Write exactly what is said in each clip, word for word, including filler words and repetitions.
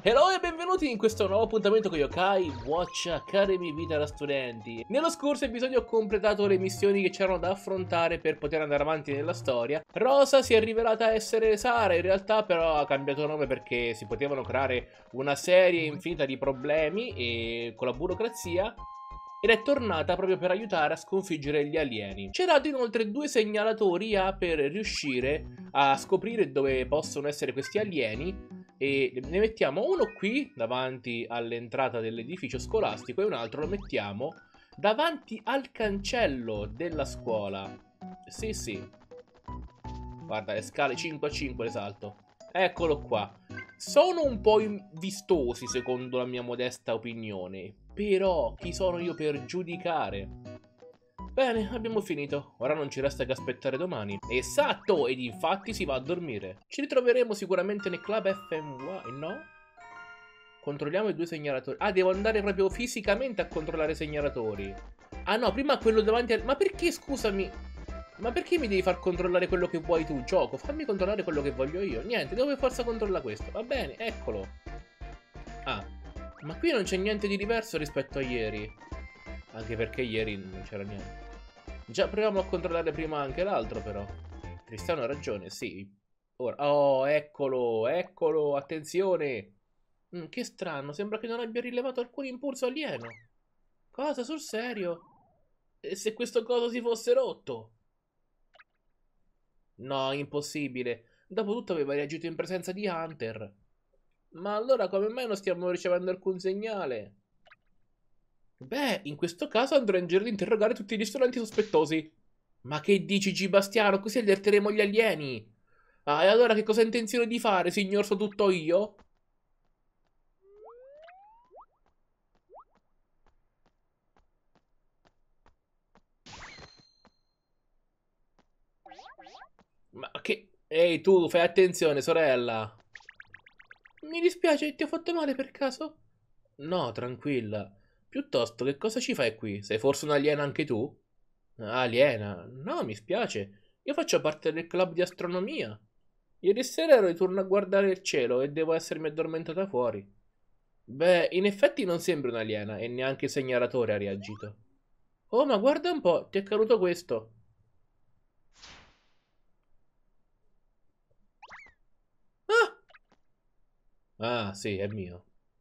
Hello e benvenuti in questo nuovo appuntamento con Yokai Watch Academy Vita da Studenti. Nello scorso episodio ho completato le missioni che c'erano da affrontare per poter andare avanti nella storia. Rosa si è rivelata essere Sara, in realtà però ha cambiato nome perché si potevano creare una serie infinita di problemi e con la burocrazia, ed è tornata proprio per aiutare a sconfiggere gli alieni. Ci ha dato inoltre due segnalatori A per riuscire a scoprire dove possono essere questi alieni, e ne mettiamo uno qui davanti all'entrata dell'edificio scolastico e un altro lo mettiamo davanti al cancello della scuola. Sì sì, guarda, le scale cinque a cinque le salto. Eccolo qua. Sono un po' vistosi secondo la mia modesta opinione, però chi sono io per giudicare? Bene, abbiamo finito. Ora non ci resta che aspettare domani. Esatto, ed infatti si va a dormire. Ci ritroveremo sicuramente nel club F M Y, no? Controlliamo i due segnalatori. Ah, devo andare proprio fisicamente a controllare i segnalatori. Ah no, prima quello davanti al... Ma perché, scusami? Ma perché mi devi far controllare quello che vuoi tu, gioco? Fammi controllare quello che voglio io. Niente, devo per forza controllare questo. Va bene, eccolo. Ah, ma qui non c'è niente di diverso rispetto a ieri. Anche perché ieri non c'era niente. Già, proviamo a controllare prima anche l'altro, però. Tristano ha ragione, sì. Ora, oh, eccolo, eccolo, attenzione. Mm, che strano, sembra che non abbia rilevato alcun impulso alieno. Cosa, sul serio? E se questo coso si fosse rotto? No, impossibile. Dopotutto aveva reagito in presenza di Hunter. Ma allora come mai non stiamo ricevendo alcun segnale? Beh, in questo caso andrò in giro ad interrogare tutti i ristoranti sospettosi. Ma che dici, G. Bastiano? Così allerteremo gli alieni. Ah, e allora che cosa ha intenzione di fare, signor So tutto io? Ma che... Ehi, tu, fai attenzione, sorella. Mi dispiace, ti ho fatto male per caso? No, tranquilla. Piuttosto, che cosa ci fai qui? Sei forse un'aliena anche tu? Aliena? No, mi spiace. Io faccio parte del club di astronomia. Ieri sera ero di turno a guardare il cielo e devo essermi addormentata fuori. Beh, in effetti non sembri un'aliena e neanche il segnalatore ha reagito. Oh, ma guarda un po', ti è caduto questo. Ah! Ah, sì, è mio.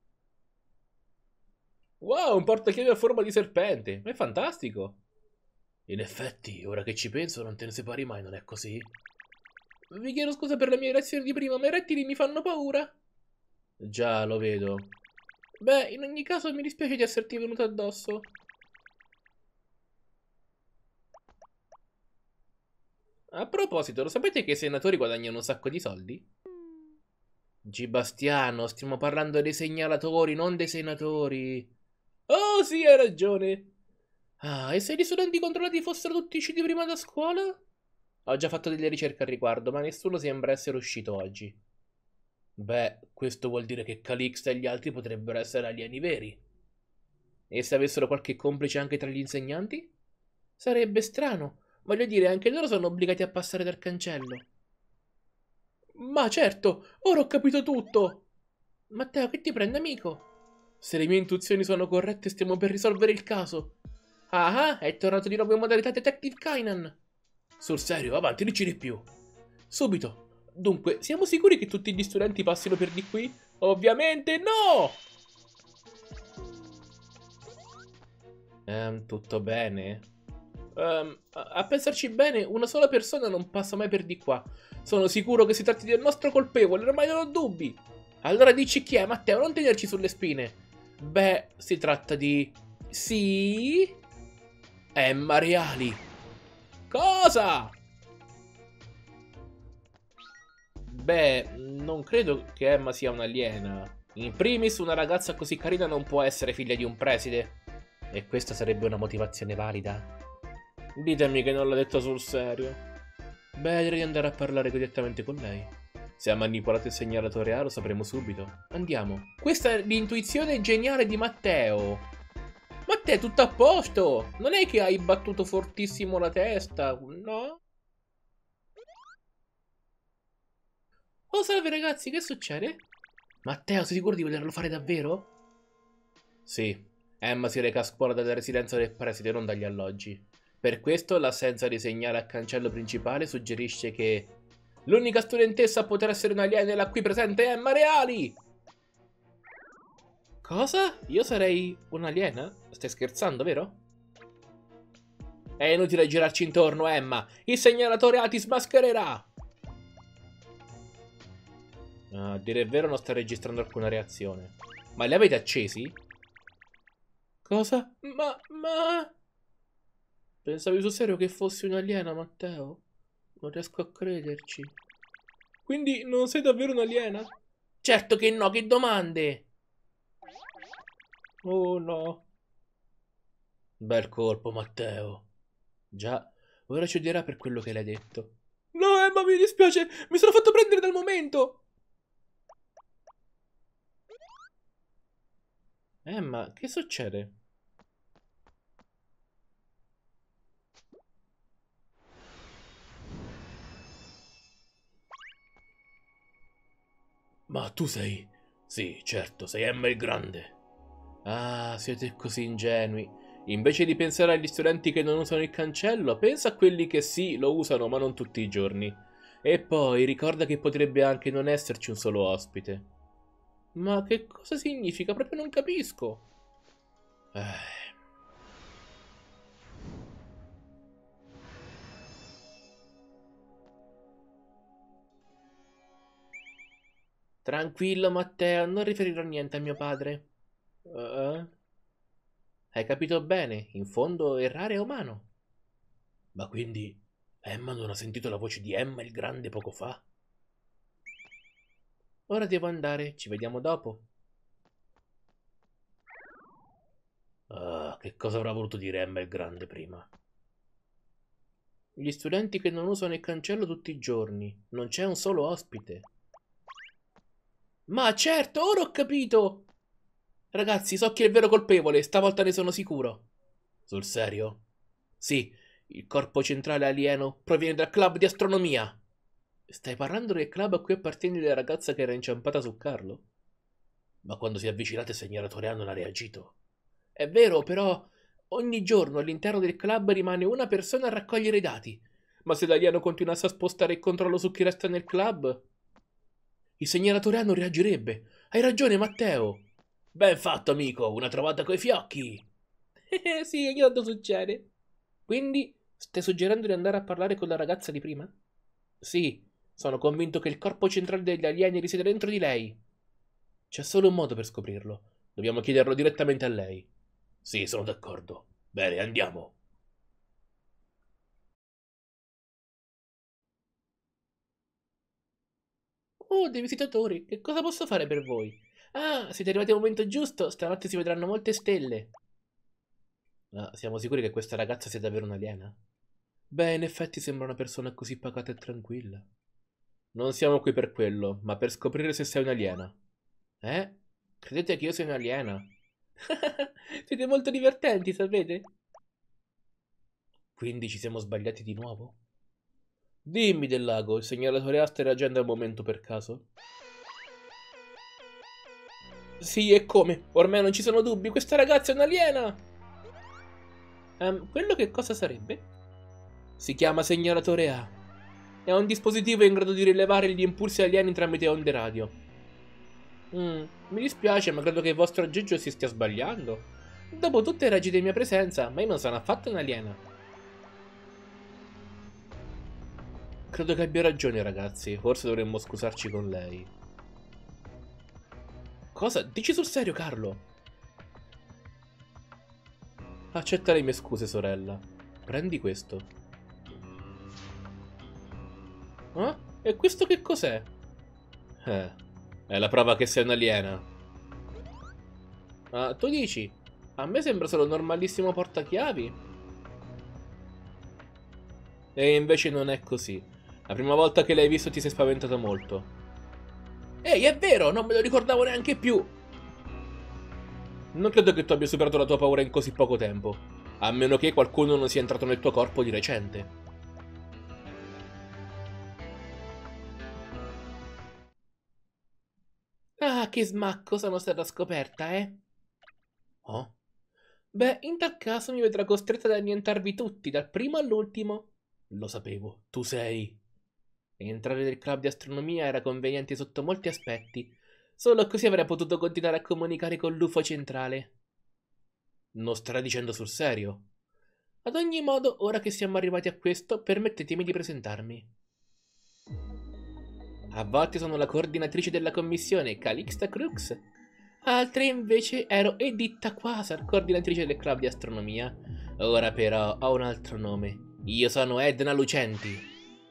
Wow, un portachiavi a forma di serpente. È fantastico. In effetti, ora che ci penso, non te ne separi mai, non è così? Vi chiedo scusa per le mie reazioni di prima, ma i rettili mi fanno paura. Già, lo vedo. Beh, in ogni caso mi dispiace di esserti venuto addosso. A proposito, lo sapete che i senatori guadagnano un sacco di soldi? G. Bastiano, stiamo parlando dei segnalatori, non dei senatori. Oh, sì, hai ragione. Ah, e se gli studenti controllati fossero tutti usciti prima da scuola? Ho già fatto delle ricerche al riguardo, ma nessuno sembra essere uscito oggi. Beh, questo vuol dire che Calixta e gli altri potrebbero essere alieni veri. E se avessero qualche complice anche tra gli insegnanti? Sarebbe strano. Voglio dire, anche loro sono obbligati a passare dal cancello. Ma certo, ora ho capito tutto. Matteo, che ti prende, amico? Se le mie intuizioni sono corrette, stiamo per risolvere il caso. Ah, ah, è tornato di nuovo in modalità Detective Kainan. Sul serio, avanti, dici di più. Subito. Dunque, siamo sicuri che tutti gli studenti passino per di qui? Ovviamente no! Ehm, tutto bene? Ehm, a, a pensarci bene, una sola persona non passa mai per di qua. Sono sicuro che si tratti del nostro colpevole, ormai non ho dubbi. Allora dici chi è, Matteo, non tenerci sulle spine. Beh, si tratta di... Sì? Emma Reali. Cosa? Beh, non credo che Emma sia un'aliena. In primis, una ragazza così carina non può essere figlia di un preside. E questa sarebbe una motivazione valida? Ditemi che non l'ha detto sul serio. Beh, direi di andare a parlare direttamente con lei. Se ha manipolato il segnalatore A lo sapremo subito. Andiamo. Questa è l'intuizione geniale di Matteo. Matteo, tutto a posto? Non è che hai battuto fortissimo la testa, no? Oh, salve ragazzi, che succede? Matteo, sei sicuro di volerlo fare davvero? Sì, Emma si reca a scuola dalla residenza del preside, non dagli alloggi. Per questo l'assenza di segnale al cancello principale suggerisce che l'unica studentessa a poter essere un'aliena è la qui presente Emma Reali! Cosa? Io sarei un'aliena? Stai scherzando, vero? È inutile girarci intorno, Emma! Il segnalatore A ti smaschererà! A dire il vero non sta registrando alcuna reazione. Ma li avete accesi? Cosa? Ma... ma... Pensavi sul serio che fossi un'aliena, Matteo? Non riesco a crederci. Quindi non sei davvero un'aliena? Certo che no, che domande! Oh no. Bel colpo, Matteo. Già, ora ci odierà per quello che l'hai detto. No, Emma, mi dispiace, mi sono fatto prendere dal momento. Emma, che succede? Ma tu sei... Sì, certo, sei Emma il Grande. Ah, siete così ingenui. Invece di pensare agli studenti che non usano il cancello, pensa a quelli che sì, lo usano, ma non tutti i giorni. E poi ricorda che potrebbe anche non esserci un solo ospite. Ma che cosa significa? Proprio non capisco. Eh... Tranquillo, Matteo, non riferirò niente a mio padre. Uh, hai capito bene, in fondo errare è umano. Ma quindi Emma non ha sentito la voce di Emma il Grande poco fa? Ora devo andare, ci vediamo dopo. Ah, che cosa avrà voluto dire Emma il Grande prima? Gli studenti che non usano il cancello tutti i giorni, non c'è un solo ospite. Ma certo, ora ho capito! Ragazzi, so chi è il vero colpevole, stavolta ne sono sicuro. Sul serio? Sì, il corpo centrale alieno proviene dal club di astronomia. Stai parlando del club a cui appartiene la ragazza che era inciampata su Carlo? Ma quando si è avvicinata il segnalatore A non ha reagito. È vero, però ogni giorno all'interno del club rimane una persona a raccogliere i dati. Ma se l'alieno continuasse a spostare il controllo su chi resta nel club, il segnalatore A non reagirebbe. Hai ragione, Matteo. Ben fatto, amico, una trovata coi fiocchi. Eh sì, ogni tanto succede. Quindi, stai suggerendo di andare a parlare con la ragazza di prima? Sì, sono convinto che il corpo centrale degli alieni risiede dentro di lei. C'è solo un modo per scoprirlo. Dobbiamo chiederlo direttamente a lei. Sì, sono d'accordo. Bene, andiamo. Oh, dei visitatori, che cosa posso fare per voi? Ah, siete arrivati al momento giusto, stanotte si vedranno molte stelle. Ma siamo sicuri che questa ragazza sia davvero un'aliena? Beh, in effetti sembra una persona così pacata e tranquilla. Non siamo qui per quello, ma per scoprire se sei un'aliena. Eh? Credete che io sia un'aliena? Siete molto divertenti, sapete? Quindi ci siamo sbagliati di nuovo? Dimmi del lago, il segnalatore A sta reagendo al momento per caso? Sì, e come? Ormai non ci sono dubbi, questa ragazza è un'aliena! Um, quello che cosa sarebbe? Si chiama segnalatore A. È un dispositivo in grado di rilevare gli impulsi alieni tramite onde radio. Mm, mi dispiace, ma credo che il vostro aggeggio si stia sbagliando. Dopo tutte le raggi di mia presenza, ma io non sono affatto un'aliena. Credo che abbia ragione, ragazzi. Forse dovremmo scusarci con lei. Cosa? Dici sul serio, Carlo? Accetta le mie scuse, sorella. Prendi questo. Ah? E questo che cos'è? Eh, è la prova che sei un'aliena. Ah, tu dici? A me sembra solo un normalissimo portachiavi. E invece non è così. La prima volta che l'hai visto ti sei spaventato molto. Ehi, è vero, non me lo ricordavo neanche più. Non credo che tu abbia superato la tua paura in così poco tempo. A meno che qualcuno non sia entrato nel tuo corpo di recente. Ah, che che smacco sono stata scoperta, eh? Oh? Beh, in tal caso mi vedrà costretta ad annientarvi tutti, dal primo all'ultimo. Lo sapevo, tu sei. Entrare nel club di astronomia era conveniente sotto molti aspetti. Solo così avrei potuto continuare a comunicare con l'U F O centrale. Non starà dicendo sul serio? Ad ogni modo, ora che siamo arrivati a questo, permettetemi di presentarmi. A volte sono la coordinatrice della commissione, Calixta Crux. Altre invece ero Editta Quasar, coordinatrice del club di astronomia. Ora però ho un altro nome. Io sono Edna Lucenti.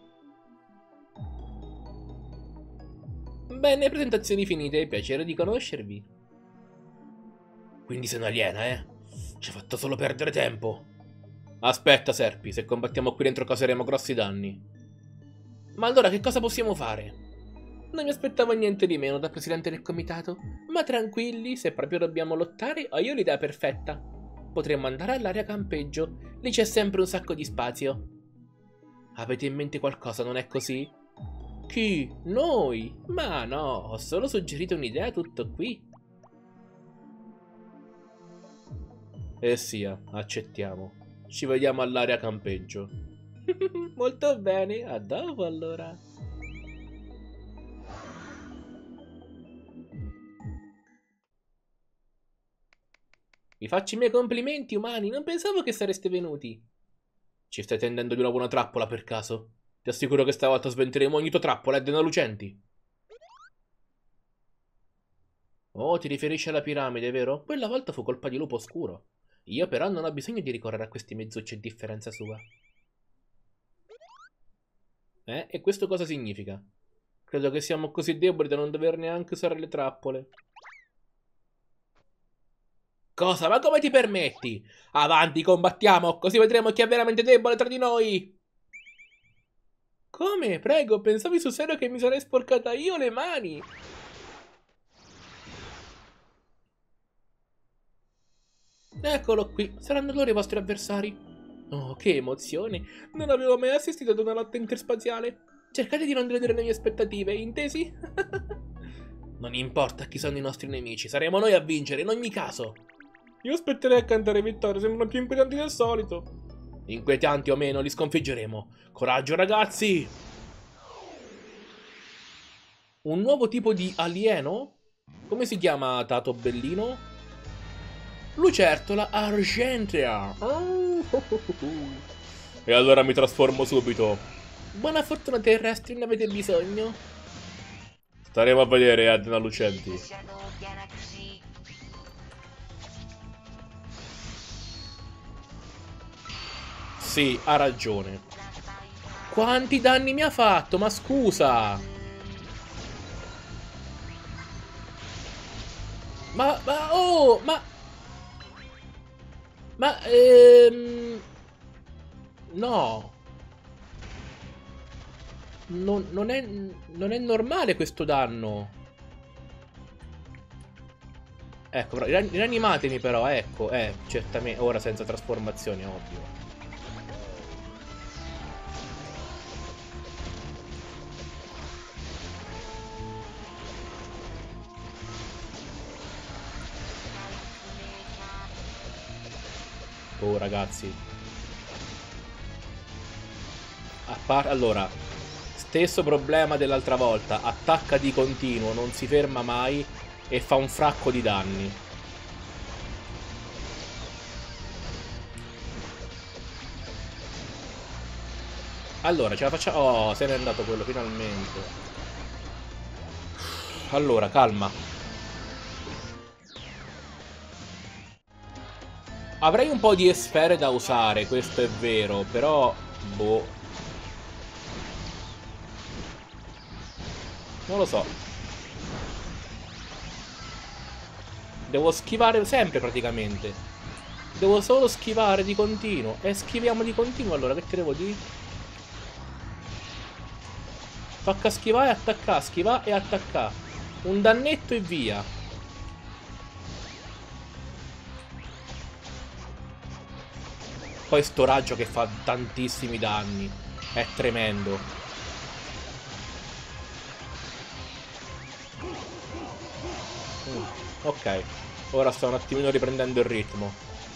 Bene, presentazioni finite, piacere di conoscervi. Quindi sei un'aliena, eh? Ci hai fatto solo perdere tempo. Aspetta, Serpi, se combattiamo qui dentro causeremo grossi danni. Ma allora che cosa possiamo fare? Non mi aspettavo niente di meno da presidente del comitato, ma tranquilli, se proprio dobbiamo lottare, ho io l'idea perfetta. Potremmo andare all'area campeggio, lì c'è sempre un sacco di spazio. Avete in mente qualcosa, non è così? Chi? Noi? Ma no, ho solo suggerito un'idea, tutto qui. Eh sia, accettiamo. Ci vediamo all'area campeggio. Molto bene, a dopo allora. Vi faccio i miei complimenti, umani, non pensavo che sareste venuti. Ci stai tendendo di nuovo una trappola per caso? Ti assicuro che stavolta sventeremo ogni tua trappola, Edna Lucenti. Oh, ti riferisci alla piramide, vero? Quella volta fu colpa di Lupo Oscuro. Io però non ho bisogno di ricorrere a questi mezzucci a differenza sua. Eh? E questo cosa significa? Credo che siamo così deboli da non dover neanche usare le trappole. Cosa? Ma come ti permetti? Avanti, combattiamo, così vedremo chi è veramente debole tra di noi. Come? Prego, pensavi sul serio che mi sarei sporcata io le mani? Eccolo qui, saranno loro i vostri avversari. Oh, che emozione! Non avevo mai assistito ad una lotta interspaziale. Cercate di non deludere le mie aspettative, intesi? Non importa chi sono i nostri nemici, saremo noi a vincere in ogni caso. Io aspetterei a cantare vittoria, sembrano più inquietanti del solito. Inquietanti o meno, li sconfiggeremo. Coraggio, ragazzi! Un nuovo tipo di alieno? Come si chiama, Tato Bellino? Lucertola argentea. Oh, oh, oh, oh. E allora mi trasformo subito. Buona fortuna terrestri, ne avete bisogno? Staremo a vedere, Edna Lucenti. Sì, ha ragione. Quanti danni mi ha fatto? Ma scusa. Ma, ma, oh, ma... Ma, ehm... no. Non, non è, non è normale questo danno. Ecco, rianimatemi però, ecco, eh, certamente, ora senza trasformazione, ovvio. Oh ragazzi, a par allora, stesso problema dell'altra volta, attacca di continuo, non si ferma mai e fa un fracco di danni. Allora, ce la facciamo. Oh, se n'è andato quello finalmente. Allora, calma. Avrei un po' di sfere da usare, questo è vero, però... boh. Non lo so. Devo schivare sempre praticamente. Devo solo schivare di continuo. E schiviamo di continuo allora, che te devo dire? Tocca schivare e attaccare, schivare e attaccare. Un dannetto e via. Poi sto raggio che fa tantissimi danni. È tremendo. Ok, ora sto un attimino riprendendo il ritmo.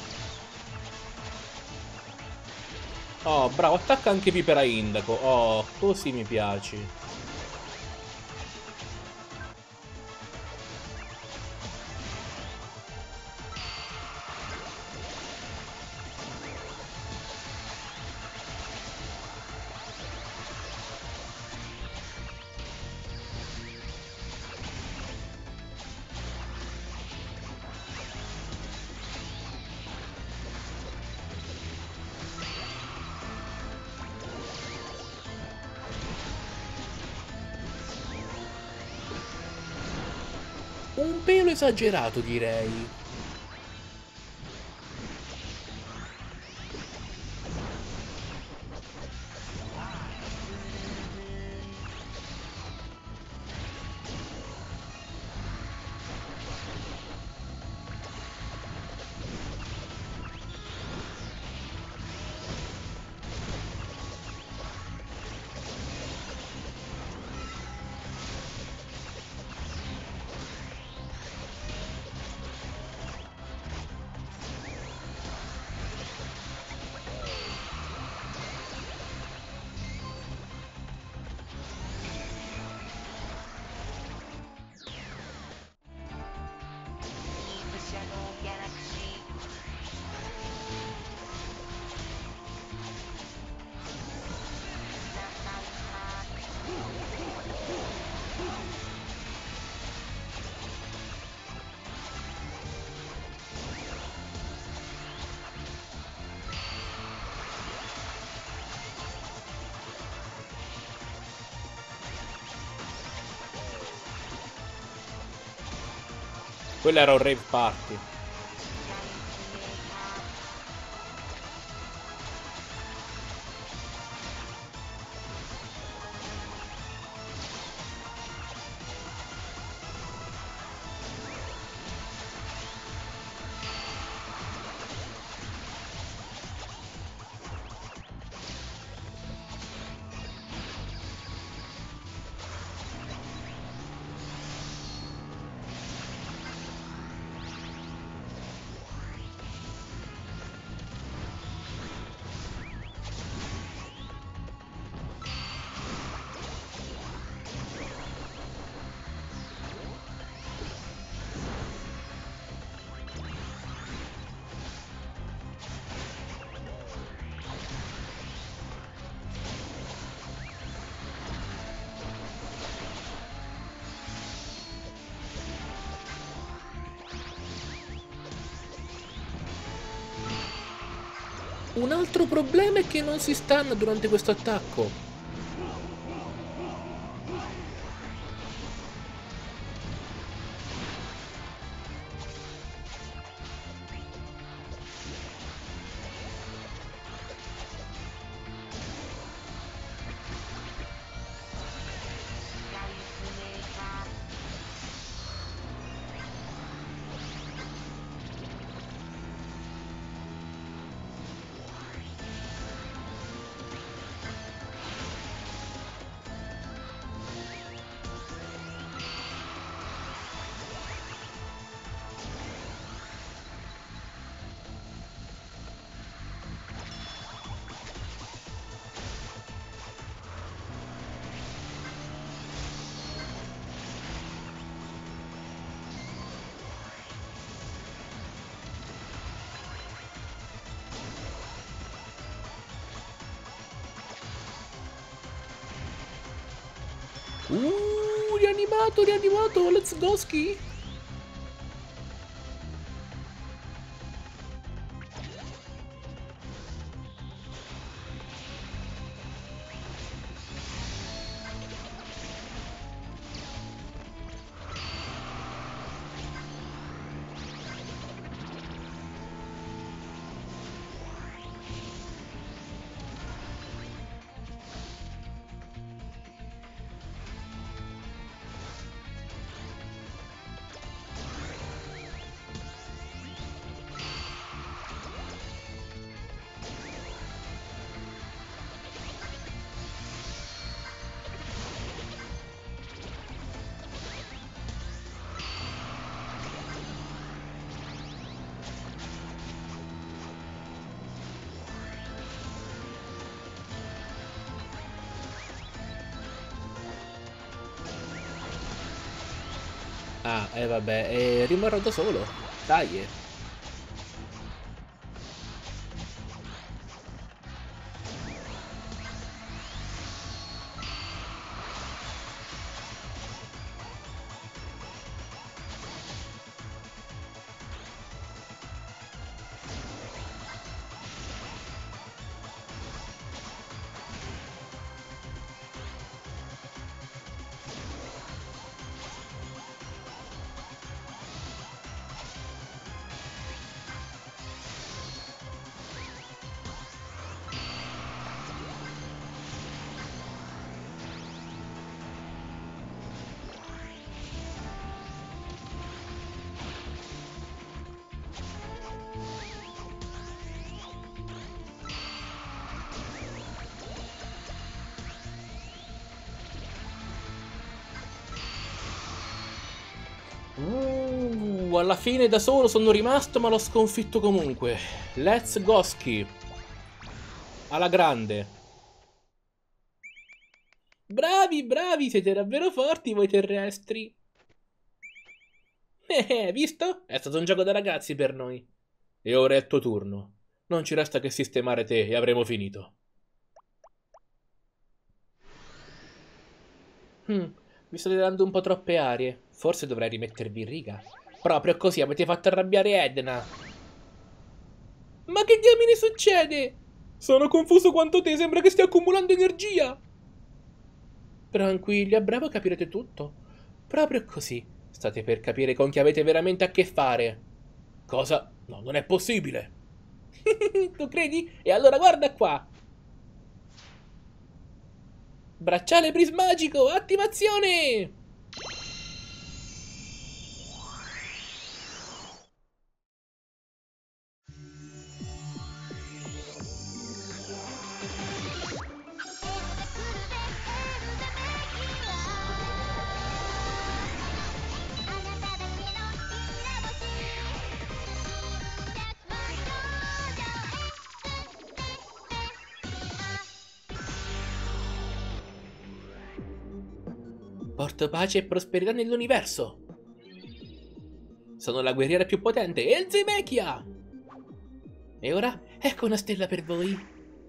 Oh, bravo, attacca anche Pipera Indaco. Oh, così mi piaci. Un pelo esagerato, direi. Quello era un rave party. Un altro problema è che non si stanno durante questo attacco. Uh, rianimato, rianimato, let's go ski. Ah, e eh, vabbè, e rimarrò da solo. Dai. eh. Uh, alla fine da solo sono rimasto, ma l'ho sconfitto comunque. Let's Goski. Alla grande. Bravi, bravi, siete davvero forti voi terrestri. Eh, visto? È stato un gioco da ragazzi per noi. E ora è il tuo turno. Non ci resta che sistemare te e avremo finito. Hmm, mi state dando un po' troppe arie. Forse dovrei rimettervi in riga. Proprio così avete fatto arrabbiare Edna. Ma che diamine succede? Sono confuso quanto te, sembra che stia accumulando energia. Tranquilli, a breve capirete tutto. Proprio così. State per capire con chi avete veramente a che fare. Cosa? No, non è possibile. Tu credi? E allora guarda qua. Bracciale prismagico, attivazione! Porto pace e prosperità nell'universo. Sono la guerriera più potente, Elzevecchia! E ora, ecco una stella per voi.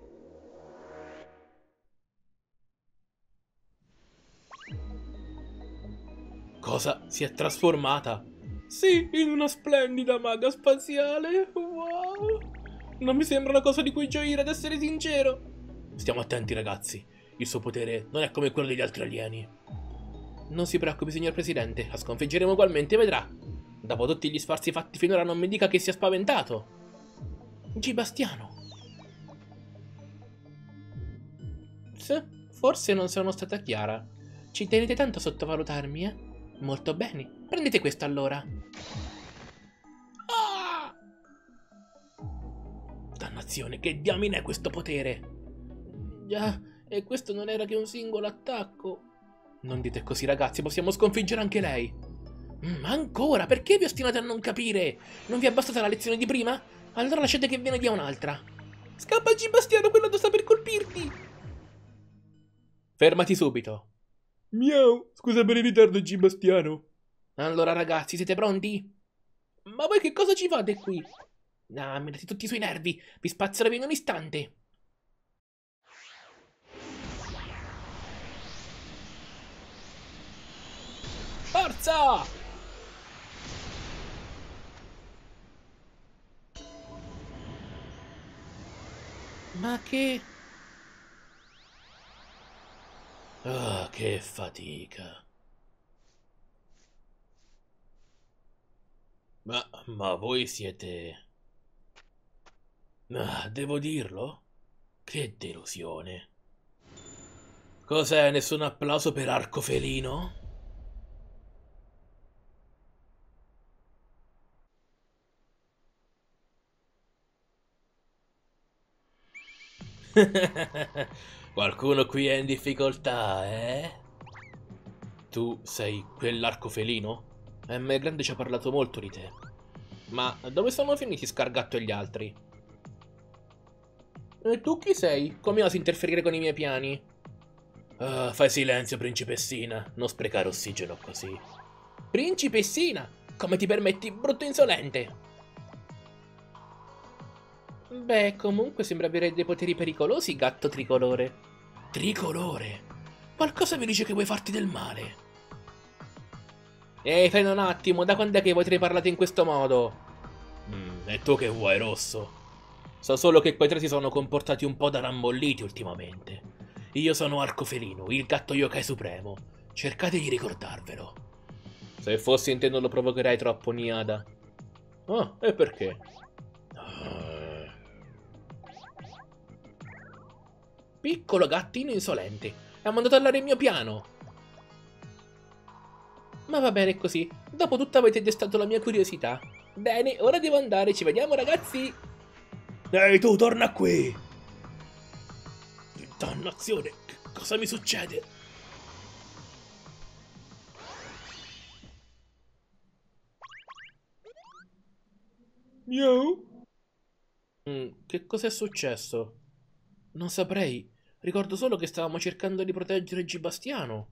Cosa? Si è trasformata? Sì, in una splendida maga spaziale. Wow! Non mi sembra una cosa di cui gioire, ad essere sincero. Stiamo attenti, ragazzi. Il suo potere non è come quello degli altri alieni. Non si preoccupi, signor Presidente. La sconfiggeremo ugualmente, vedrà. Dopo tutti gli sforzi fatti finora non mi dica che sia spaventato. G. Bastiano. Sì, forse non sono stata chiara. Ci tenete tanto a sottovalutarmi, eh? Molto bene. Prendete questo allora. Ah! Dannazione, che diamine è questo potere? Già, e questo non era che un singolo attacco. Non dite così, ragazzi, possiamo sconfiggere anche lei. Mm, ancora? Perché vi ostinate a non capire? Non vi è bastata la lezione di prima? Allora lasciate che ve ne dia un'altra. Scappa, G. Bastiano, quello sta per colpirti. Fermati subito. Miau, scusa per il ritardo, G. Bastiano. Allora, ragazzi, siete pronti? Ma voi che cosa ci fate qui? Ah, mi date tutti sui nervi. Vi spazzerò via in un istante. Forza! Ma che... Ah, che fatica. Ma, ma voi siete... Ah, devo dirlo? Che delusione. Cos'è, nessun applauso per Arco Felino? Qualcuno qui è in difficoltà, eh? Tu sei quell'arco felino? M. Grande ci ha parlato molto di te. Ma dove sono finiti Scargatto e gli altri? E tu chi sei? Come osi interferire con i miei piani? Ah, fai silenzio, principessina. Non sprecare ossigeno così. Principessina, come ti permetti, brutto insolente? Beh, comunque sembra avere dei poteri pericolosi, gatto tricolore. Tricolore? Qualcosa mi dice che vuoi farti del male. Ehi, fai un attimo, da quando è che voi tre parlate in questo modo? Mm, e tu che vuoi, rosso? So solo che quei tre si sono comportati un po' da rammolliti ultimamente. Io sono Arcofelino, il gatto yokai supremo. Cercate di ricordarvelo. Se fossi in te non lo provocherei troppo, Niada. Oh, e perché? Piccolo gattino insolente, ha mandato all'aria il mio piano. Ma va bene così, dopo tutto avete destato la mia curiosità. Bene, ora devo andare, ci vediamo ragazzi. Ehi tu, torna qui. Dannazione, che cosa mi succede? Miau. Mm, che cos'è successo? Non saprei. Ricordo solo che stavamo cercando di proteggere Gibastiano.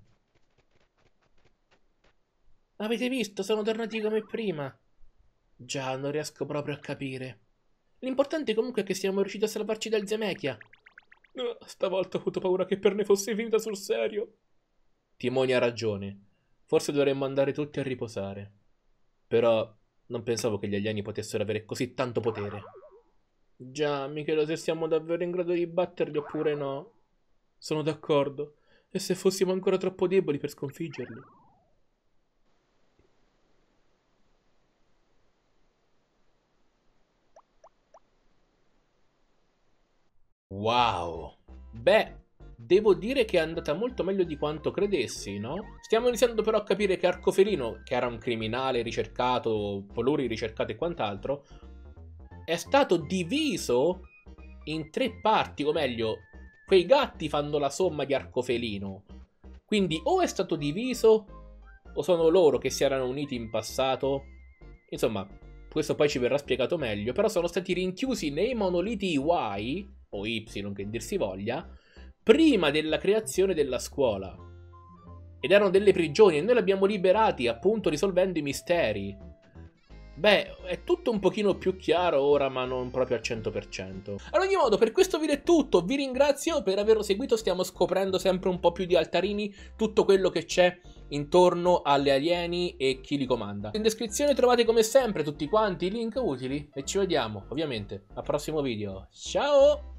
Avete visto? Sono tornati come prima. Già, non riesco proprio a capire. L'importante comunque è che siamo riusciti a salvarci dal Zemechia. No, stavolta ho avuto paura che per ne fosse finita sul serio. Timoni ha ragione. Forse dovremmo andare tutti a riposare. Però non pensavo che gli alieni potessero avere così tanto potere. Già, mi chiedo se siamo davvero in grado di batterli oppure no. Sono d'accordo. E se fossimo ancora troppo deboli per sconfiggerli? Wow. Beh, devo dire che è andata molto meglio di quanto credessi, no? Stiamo iniziando però a capire che Arcofelino, che era un criminale ricercato, pluriricercato e quant'altro, è stato diviso in tre parti, o meglio, quei gatti fanno la somma di Arcofelino. Quindi o è stato diviso, o sono loro che si erano uniti in passato. Insomma, questo poi ci verrà spiegato meglio, però sono stati rinchiusi nei monoliti Y, o Y che dir si voglia, prima della creazione della scuola. Ed erano delle prigioni e noi li abbiamo liberati, appunto risolvendo i misteri. Beh, è tutto un pochino più chiaro ora, ma non proprio al cento per cento. Ad ogni modo, per questo video è tutto. Vi ringrazio per averlo seguito. Stiamo scoprendo sempre un po' più di Altarini, tutto quello che c'è intorno alle alieni e chi li comanda. In descrizione trovate come sempre tutti quanti i link utili e ci vediamo, ovviamente, al prossimo video. Ciao!